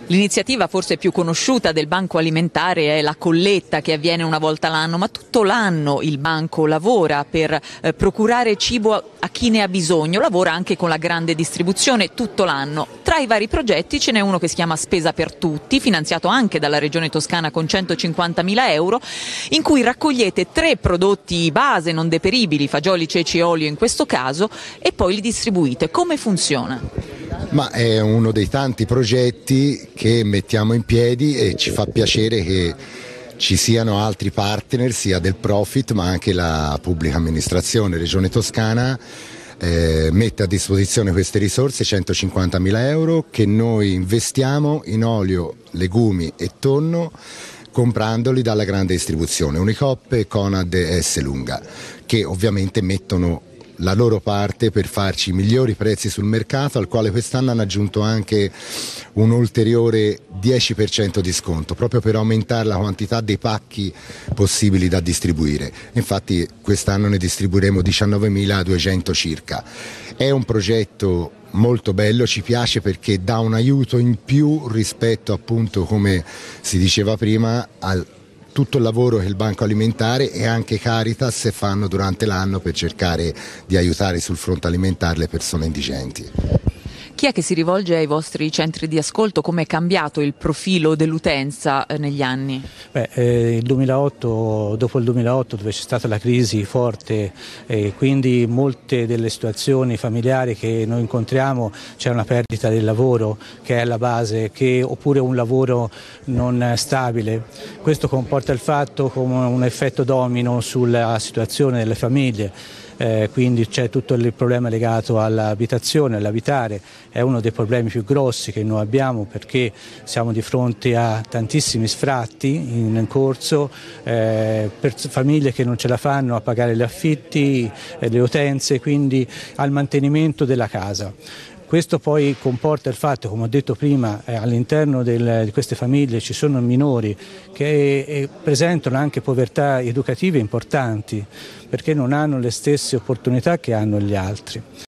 L'iniziativa forse più conosciuta del Banco Alimentare è la colletta che avviene una volta l'anno, ma tutto l'anno il banco lavora per procurare cibo a chi ne ha bisogno, lavora anche con la grande distribuzione tutto l'anno. Tra i vari progetti ce n'è uno che si chiama Spesa per Tutti, finanziato anche dalla Regione Toscana con 150.000 euro, in cui raccogliete 3 prodotti base non deperibili, fagioli, ceci e olio in questo caso, e poi li distribuite. Come funziona? Ma è uno dei tanti progetti che mettiamo in piedi e ci fa piacere che ci siano altri partner, sia del profit ma anche la pubblica amministrazione. Regione Toscana mette a disposizione queste risorse, 150.000 euro, che noi investiamo in olio, legumi e tonno, comprandoli dalla grande distribuzione, Unicoop, Conad e Esselunga, che ovviamente mettono la loro parte per farci migliori prezzi sul mercato, al quale quest'anno hanno aggiunto anche un ulteriore 10% di sconto, proprio per aumentare la quantità dei pacchi possibili da distribuire. Infatti quest'anno ne distribuiremo 19.200 circa. È un progetto molto bello, ci piace perché dà un aiuto in più rispetto, appunto, come si diceva prima, al tutto il lavoro che il Banco Alimentare e anche Caritas fanno durante l'anno per cercare di aiutare sul fronte alimentare le persone indigenti. Chi è che si rivolge ai vostri centri di ascolto? Come è cambiato il profilo dell'utenza negli anni? Il 2008, dopo il 2008, dove c'è stata la crisi forte, quindi molte delle situazioni familiari che noi incontriamo, c'è una perdita del lavoro che è alla base, oppure un lavoro non stabile. Questo comporta il fatto come un effetto domino sulla situazione delle famiglie. Quindi c'è tutto il problema legato all'abitazione, all'abitare, è uno dei problemi più grossi che noi abbiamo perché siamo di fronte a tantissimi sfratti in corso, per famiglie che non ce la fanno a pagare gli affitti, le utenze, quindi al mantenimento della casa. Questo poi comporta il fatto, come ho detto prima, all'interno di queste famiglie ci sono minori che presentano anche povertà educative importanti perché non hanno le stesse opportunità che hanno gli altri.